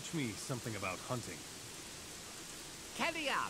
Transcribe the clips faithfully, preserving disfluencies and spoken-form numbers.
teach me something about hunting. Carry on!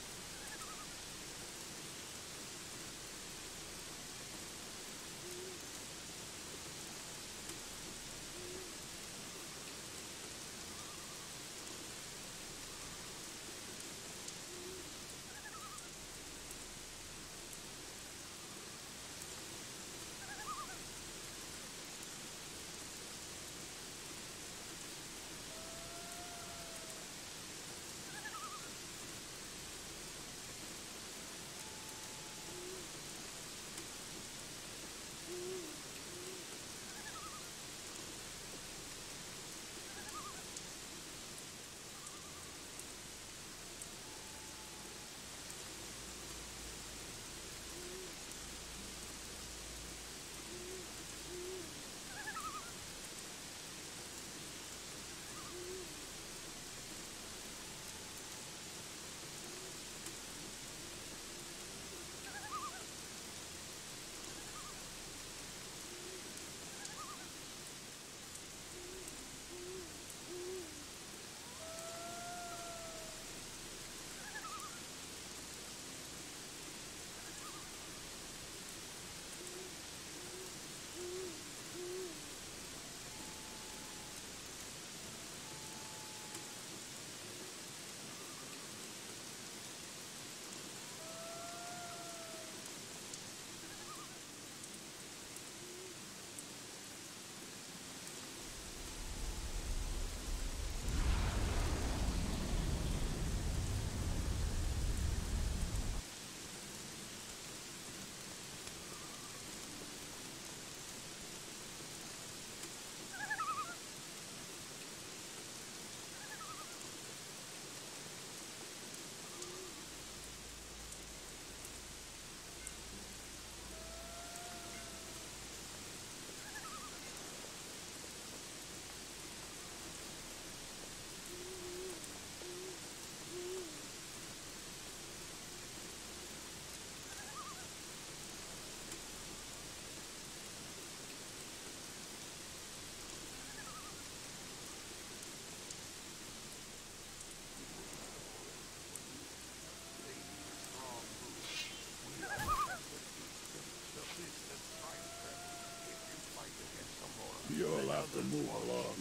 You'll have to move along.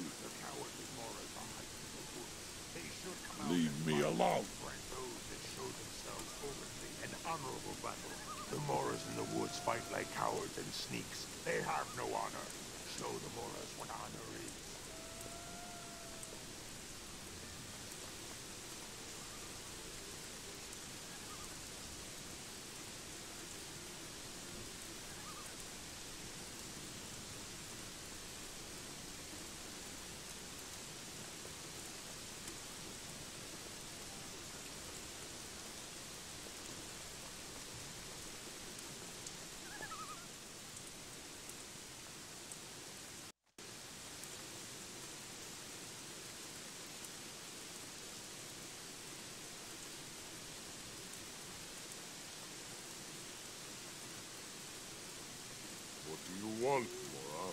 Leave me alone. Those that show themselves openly in honorable battle. The Moras in the woods fight like cowards and sneaks. They have no honor. Show the Moras what honor is. What do you want, Mora?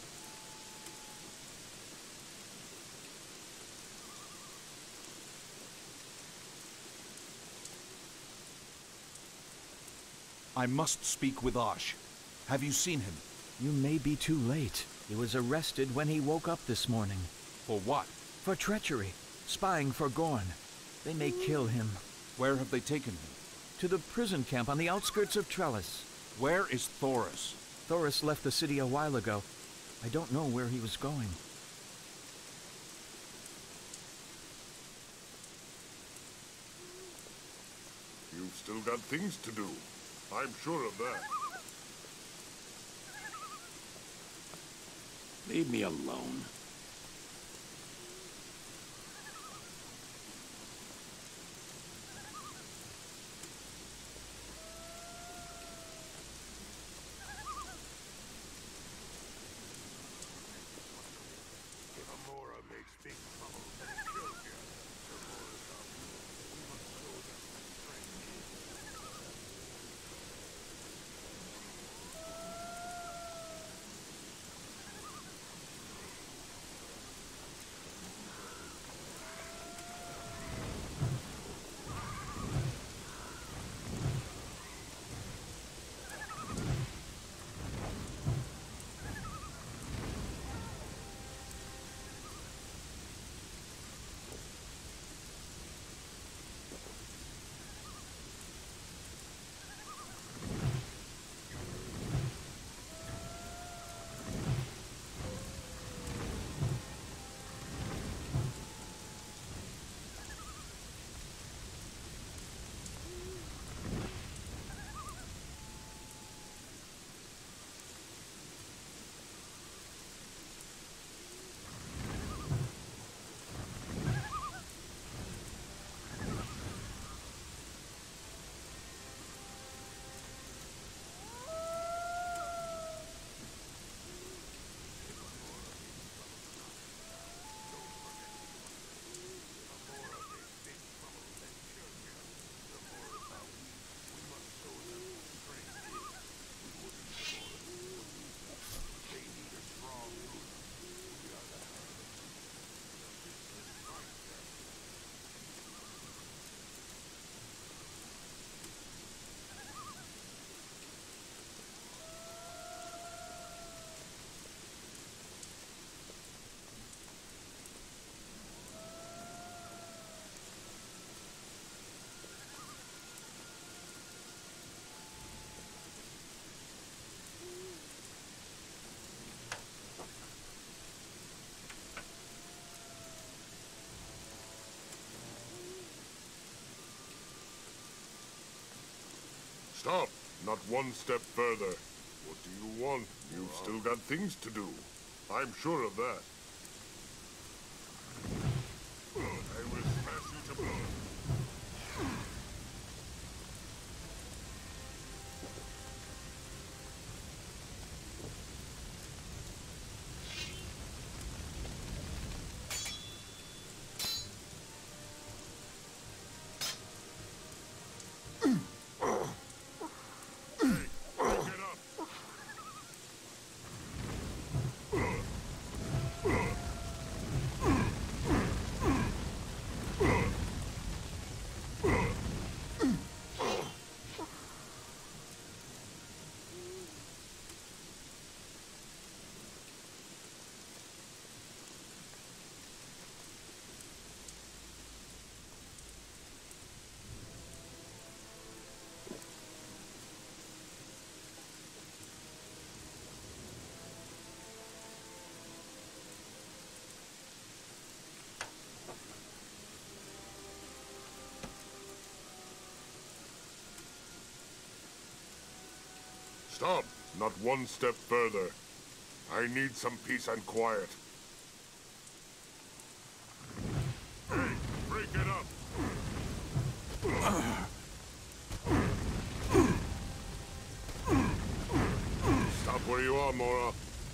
I must speak with Ash. Have you seen him? You may be too late. He was arrested when he woke up this morning. For what? For treachery. Spying for Gorn. They may kill him. Where have they taken him? To the prison camp on the outskirts of Trellis. Where is Thoris? Thoris left the city a while ago. I don't know where he was going. You've still got things to do. I'm sure of that. Leave me alone. If a Mora makes big trouble, then it kills you. The Moras are evil. We must show them what strength is. Stop! Not one step further. What do you want? You've still got things to do. I'm sure of that. I will smash you to blood. Stop! Not one step further. I need some peace and quiet. Hey, break it up! Stop where you are, Mora.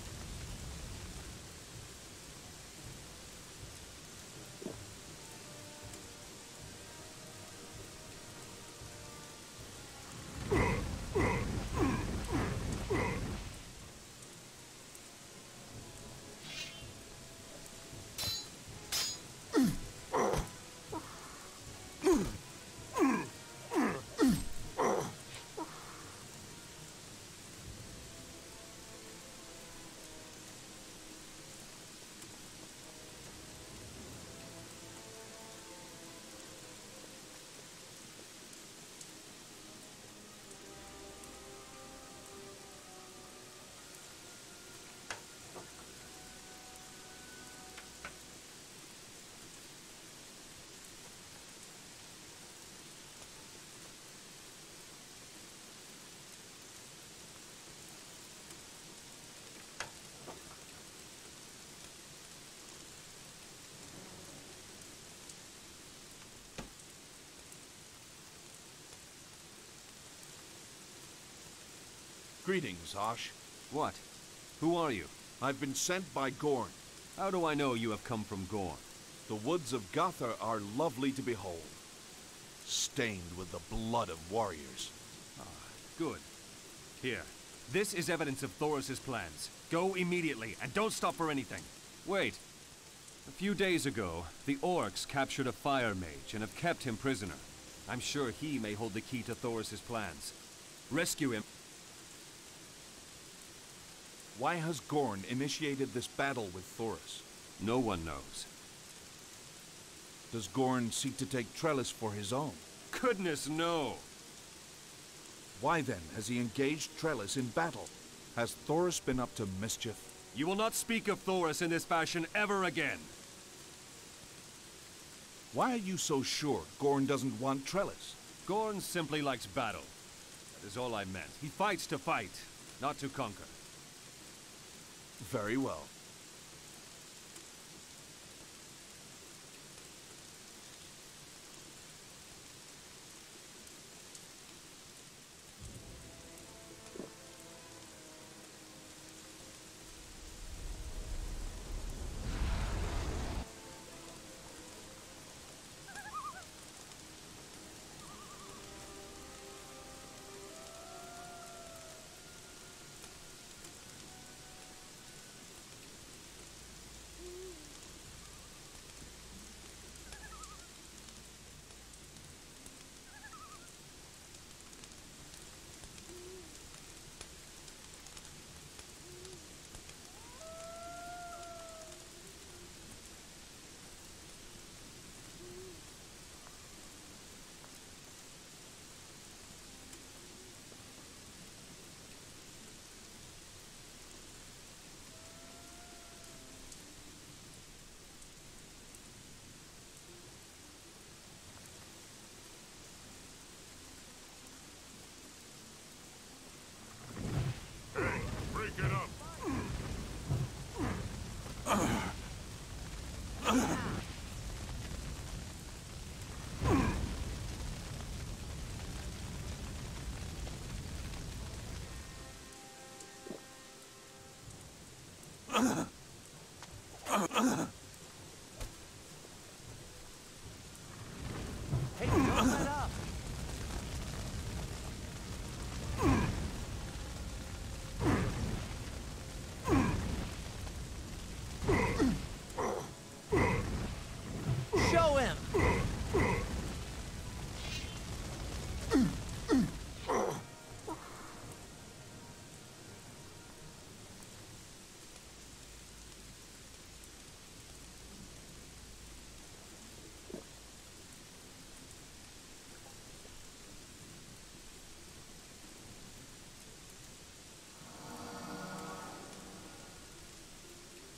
Greetings, Osh. What? Who are you? I've been sent by Gorn. How do I know you have come from Gorn? The woods of Gothar are lovely to behold, stained with the blood of warriors. Ah, good. Here. This is evidence of Thoris's plans. Go immediately, and don't stop for anything. Wait. A few days ago, the orcs captured a fire mage and have kept him prisoner. I'm sure he may hold the key to Thoris's plans. Rescue him. Why has Gorn initiated this battle with Thoris? No one knows. Does Gorn seek to take Trellis for his own? Goodness, no! Why then has he engaged Trellis in battle? Has Thoris been up to mischief? You will not speak of Thoris in this fashion ever again! Why are you so sure Gorn doesn't want Trellis? Gorn simply likes battle. That is all I meant. He fights to fight, not to conquer. Very well.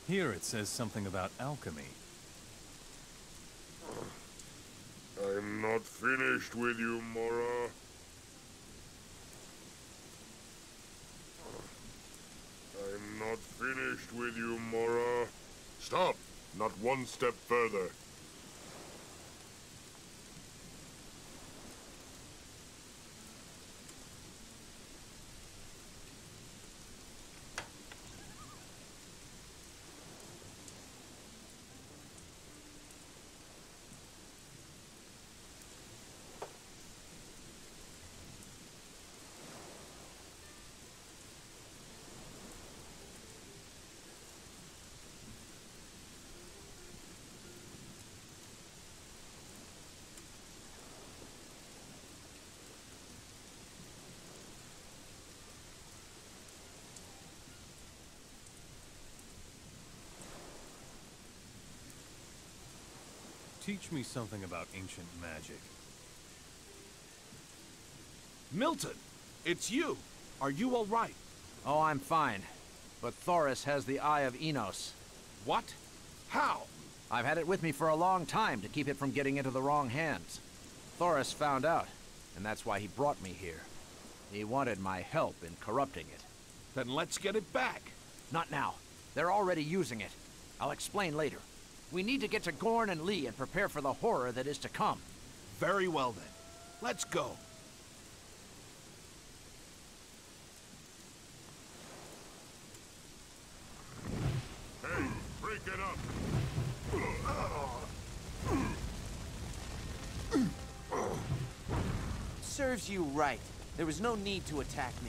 Here it says something about alchemy. I'm not finished with you, Mora. I'm not finished with you, Mora. Stop! Not one step further. Teach me something about ancient magic. Milton, it's you. Are you all right? Oh, I'm fine. But Thoris has the Eye of Enos. What? How? I've had it with me for a long time to keep it from getting into the wrong hands. Thoris found out, and that's why he brought me here. He wanted my help in corrupting it. Then let's get it back. Not now. They're already using it. I'll explain later. We need to get to Gorn and Lee and prepare for the horror that is to come. Very well then. Let's go. Hey, break it up! Serves you right. There was no need to attack me.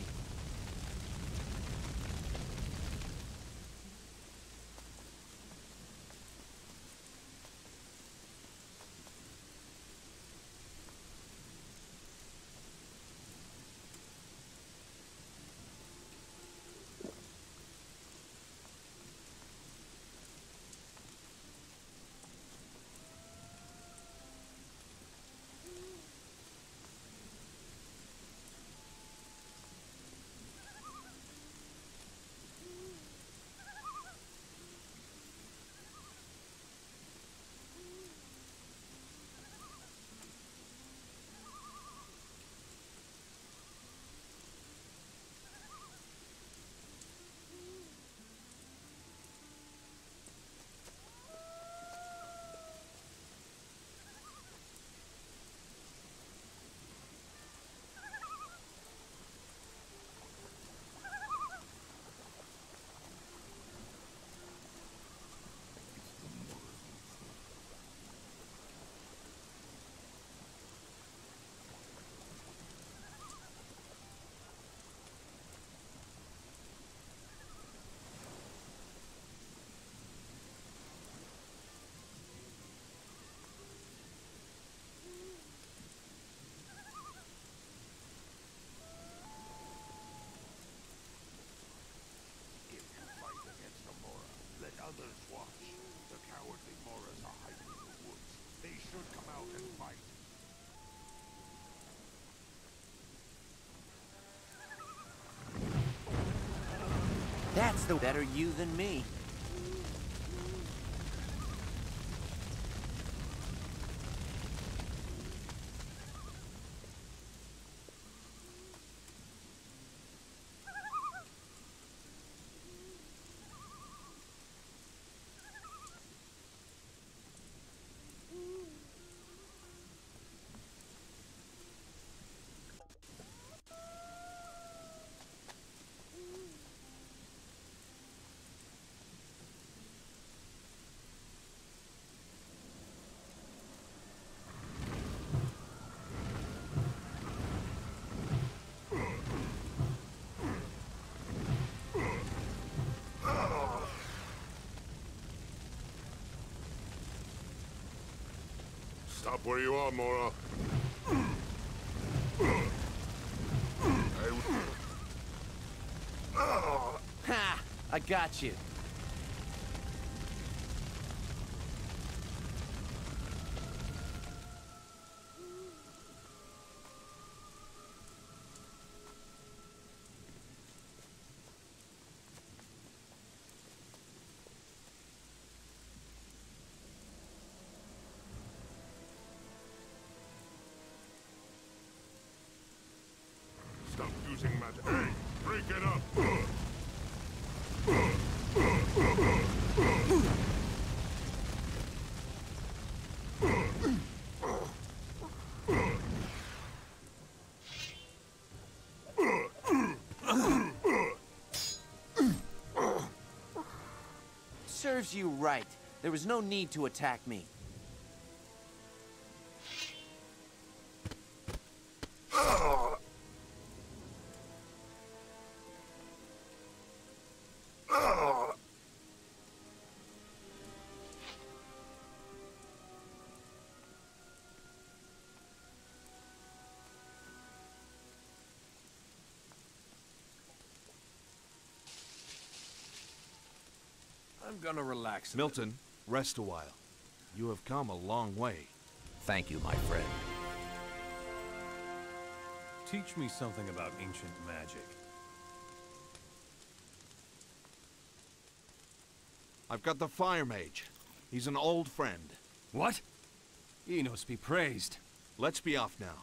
Others watch. The cowardly Moras are hiding in the woods. They should come out and fight. That's the better you than me. Stop where you are, Mora. I... Ha! I got you. Stop using magic. Hey, break it up. Serves you right. There was no need to attack me. I'm gonna relax. Milton, rest a while. You have come a long way. Thank you, my friend. Teach me something about ancient magic. I've got the Fire Mage. He's an old friend. What? Enos be praised. Let's be off now.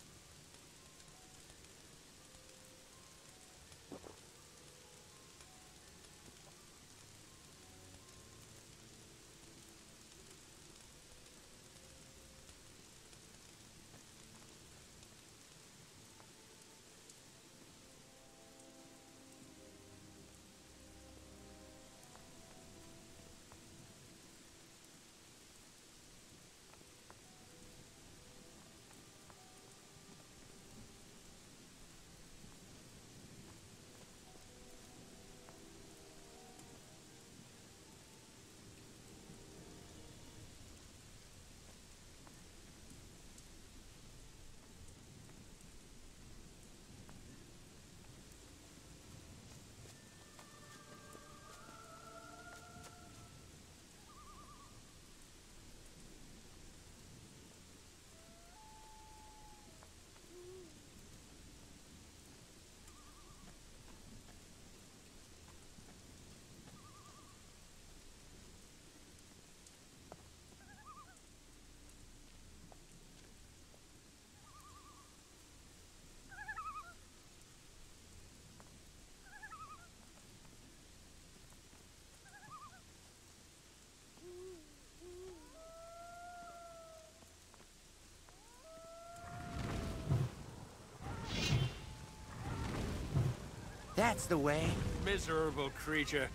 That's the way. Miserable creature.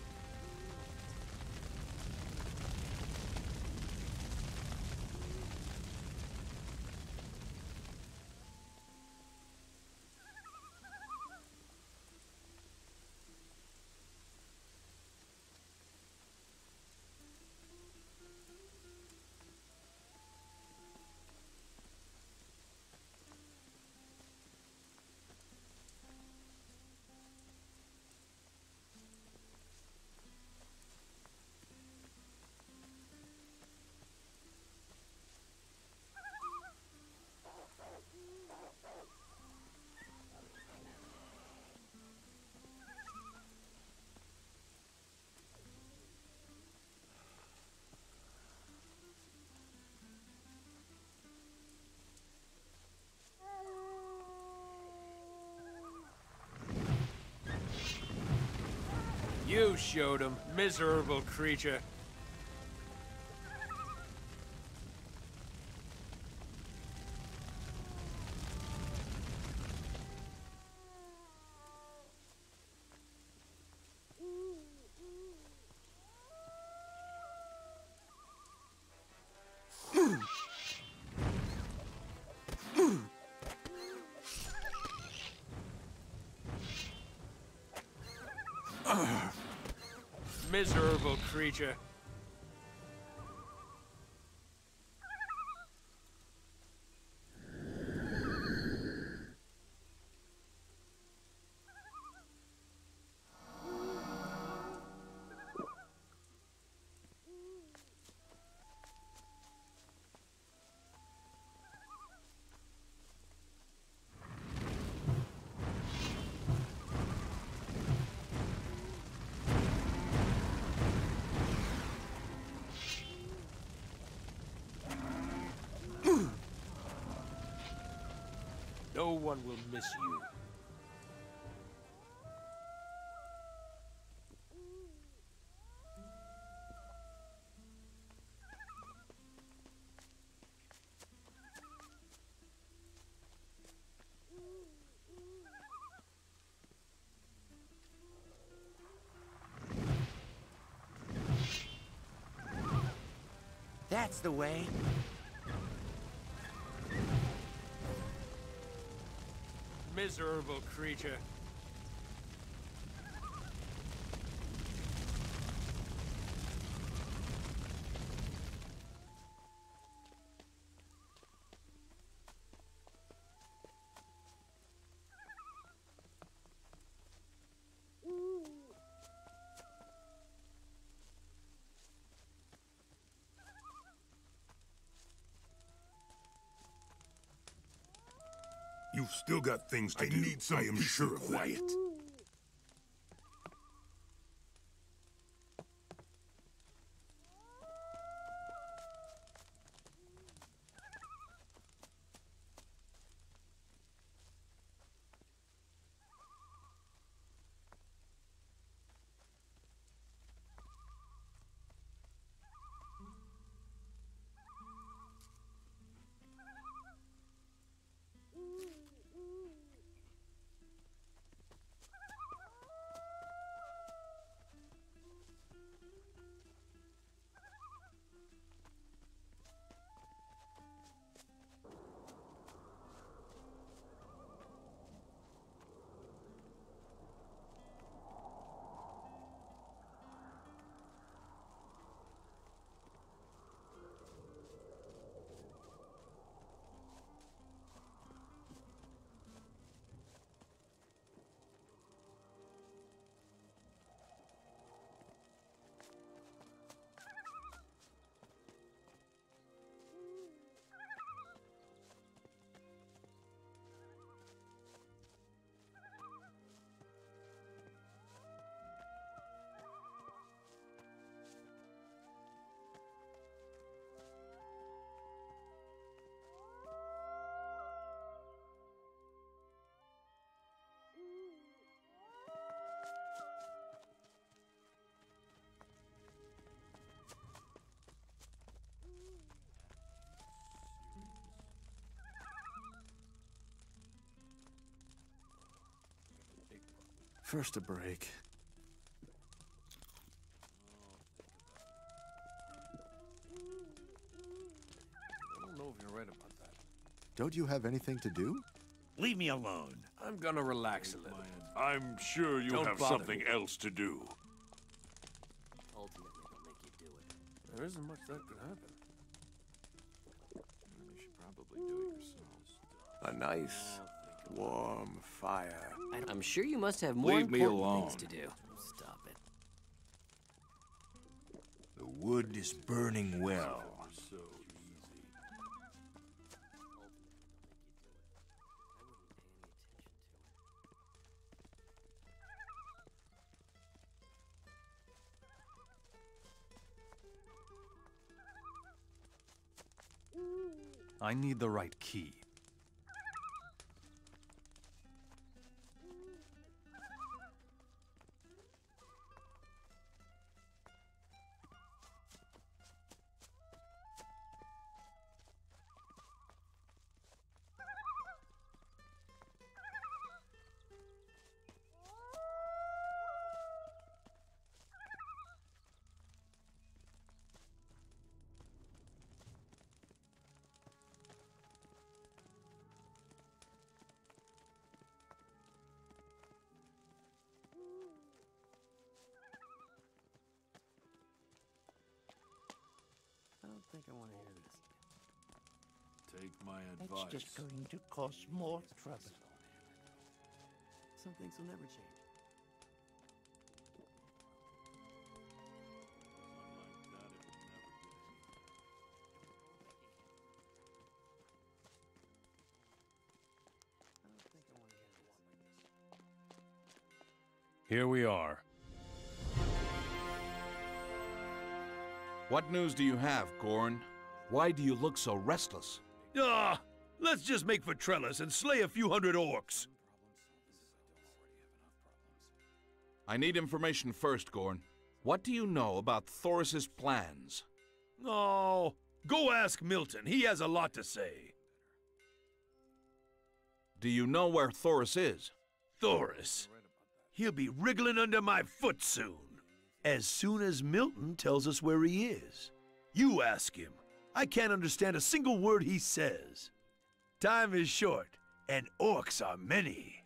You showed him, miserable creature. Miserable creature. No one will miss you. That's the way. Miserable creature. You've still got things to I do. need some I am peace sure and of that. quiet. First a break. I don't know if you're right about that. Don't you have anything to do? Leave me alone. I'm gonna relax a little. I'm sure you Don't have bother something me. else to do. Ultimately, they'll make you do it. There isn't much that could happen. You should probably do it yourselves. A nice, warm fire. I'm sure you must have more Leave me important alone. things to do. Stop it. The wood is burning well. So easy. I need the right key. I don't think I want to hear this. Take my advice. It's just going to cause more trouble. Some things will never change. I don't think I want to hear this. Here we are. What news do you have, Gorn? Why do you look so restless? Ah, let's just make for Trellis and slay a few hundred orcs. I need information first, Gorn. What do you know about Thoris's plans? Oh, go ask Milton. He has a lot to say. Do you know where Thoris is? Thoris. He'll be wriggling under my foot soon. As soon as Milton tells us where he is. You ask him. I can't understand a single word he says. Time is short, and orcs are many.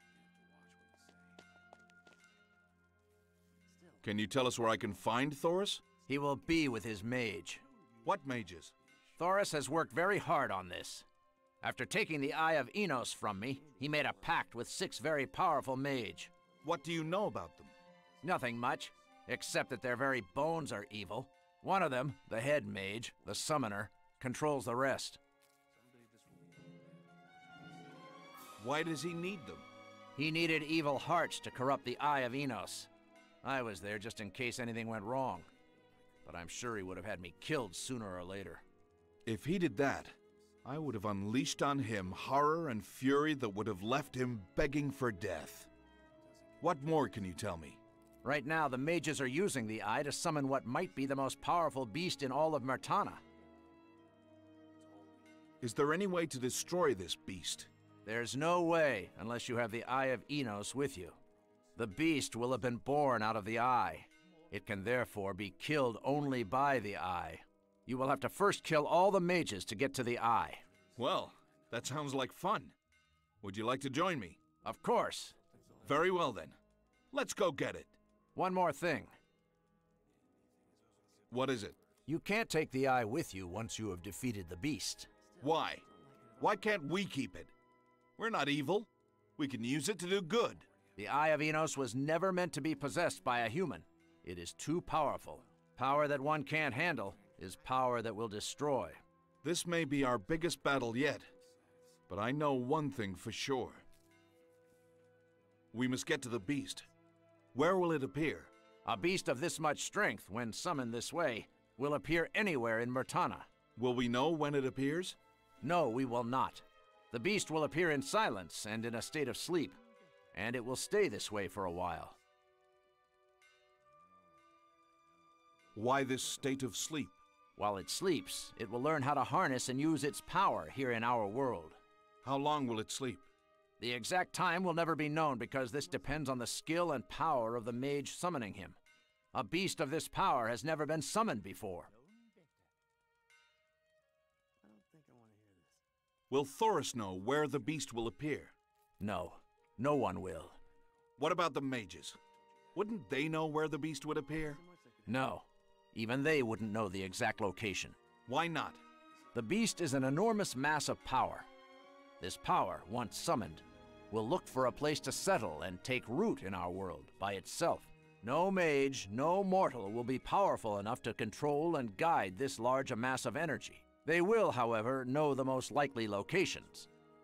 Can you tell us where I can find Thoris? He will be with his mage. What mages? Thoris has worked very hard on this. After taking the Eye of Enos from me, he made a pact with six very powerful mage. What do you know about them? Nothing much, except that their very bones are evil. One of them, the head mage, the summoner, controls the rest. Why does he need them? He needed evil hearts to corrupt the Eye of Enos. I was there just in case anything went wrong. But I'm sure he would have had me killed sooner or later. If he did that, I would have unleashed on him horror and fury that would have left him begging for death. What more can you tell me? Right now, the mages are using the Eye to summon what might be the most powerful beast in all of Myrtana. Is there any way to destroy this beast? There's no way unless you have the Eye of Enos with you. The beast will have been born out of the Eye. It can therefore be killed only by the Eye. You will have to first kill all the mages to get to the Eye. Well, that sounds like fun. Would you like to join me? Of course. Very well then. Let's go get it. One more thing. What is it? You can't take the Eye with you once you have defeated the beast. Why? Why can't we keep it? We're not evil. We can use it to do good. The Eye of Enos was never meant to be possessed by a human. It is too powerful. Power that one can't handle is power that will destroy. This may be our biggest battle yet, but I know one thing for sure. We must get to the beast. Where will it appear? A beast of this much strength, when summoned this way, will appear anywhere in Myrtana. Will we know when it appears? No, we will not. The beast will appear in silence and in a state of sleep, and it will stay this way for a while. Why this state of sleep? While it sleeps, it will learn how to harness and use its power here in our world. How long will it sleep? The exact time will never be known because this depends on the skill and power of the mage summoning him. A beast of this power has never been summoned before. Will Thoris know where the beast will appear? No, no one will. What about the mages? Wouldn't they know where the beast would appear? No, even they wouldn't know the exact location. Why not? The beast is an enormous mass of power. This power, once summoned, will look for a place to settle and take root in our world by itself. No mage, no mortal will be powerful enough to control and guide this large a mass of energy. They will, however, know the most likely locations.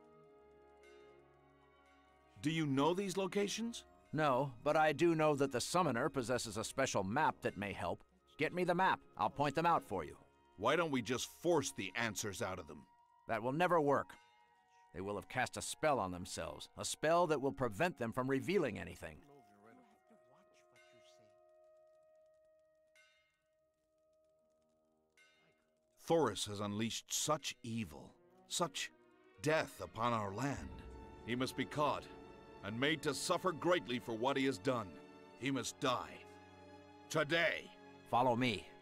Do you know these locations? No, but I do know that the summoner possesses a special map that may help. Get me the map. I'll point them out for you. Why don't we just force the answers out of them? That will never work. They will have cast a spell on themselves, a spell that will prevent them from revealing anything. Thoris has unleashed such evil, such death upon our land. He must be caught and made to suffer greatly for what he has done. He must die. Today. Follow me.